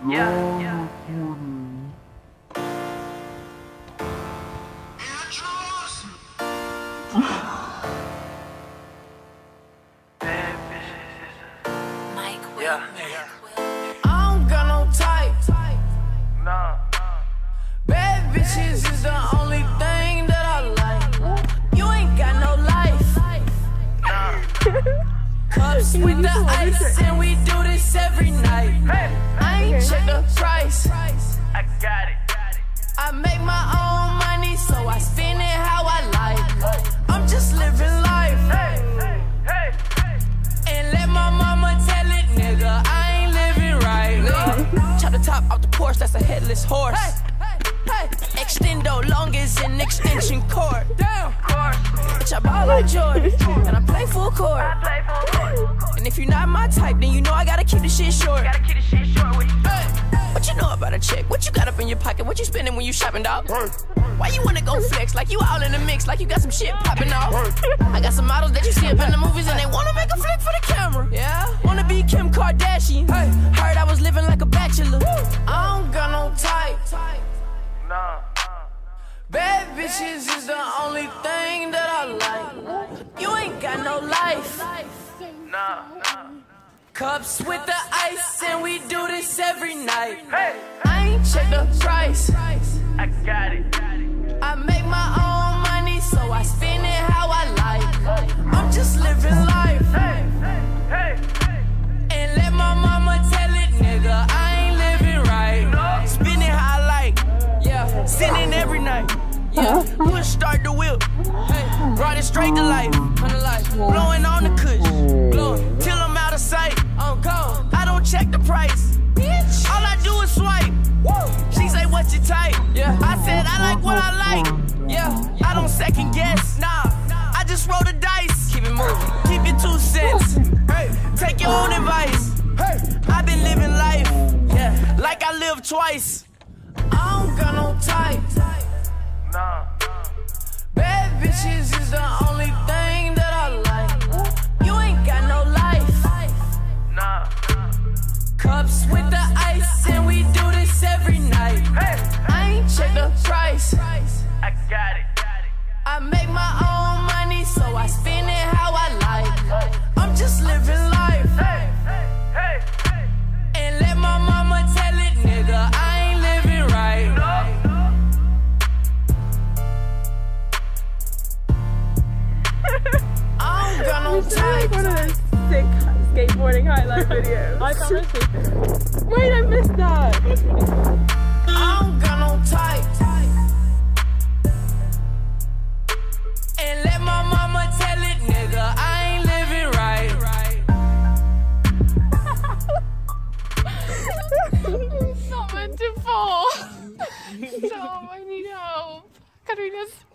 Yeah. I don't got no type. Nah. Bad bitches is the only thing that I like. You ain't got no life. Cups with the ice, and we do this every night. I ain't check the price. I got it. I make my own money, so I spend it how I like. I'm just living life. And let my mama tell it, nigga, I ain't living right. Chop the top off the Porsche, that's a headless horse. Extendo long as an extension cord. Damn. Bitch, I ball like Jordan, and I play full court. And if you're not my type, then you know I gotta keep the shit short. What you know about a chick? What you got up in your pocket? What you spending when you shopping, dog? Why you wanna go flex? Like you all in the mix, like you got some shit popping off. I got some models that you see up in the movies and they wanna make a flick for the camera. Yeah, wanna be Kim Kardashian. Heard I was living like a bachelor. I don't got no type. Nah. Bad bitches is the only thing that I like. You ain't got no life. Nah. Cups with the ice, and we do this every night. I ain't check the price. I got it. I make my own money, so I spend it how I like. I'm just living life. And let my mama tell it, nigga, I ain't living right. Spend it how I like. Yeah, sinning every night. Yeah, push start the whip. Hey, brought it straight to life. Blowing on the kush. Blowing till I'm out of sight. I'm gone. I don't check the price. Bitch. All I do is swipe. Woo. She say, what you type? Yeah. I said, I like what I like. Yeah. I don't second guess. Nah. I just roll the dice. Keep it moving. Keep your 2 cents. Hey. Take your own advice. Hey. I've been living life. Yeah. Like I live twice. I don't got no type. Nah. Bad bitches is the only thing that I like. You ain't got no life. Nah. Cups with the ice, and we do this every night. I ain't check the price. I got it. I make my own money, so I spend it how I like. I'm just living life. And let my mama tell it, nigga, I ain't living right. I don't got no type. One of those sick skateboarding highlight videos. I can't receive. Wait, I missed that. I don't got no type. And let my mama tell it, nigga, I ain't living right. I'm so meant to fall. Stop, I need help. Karina's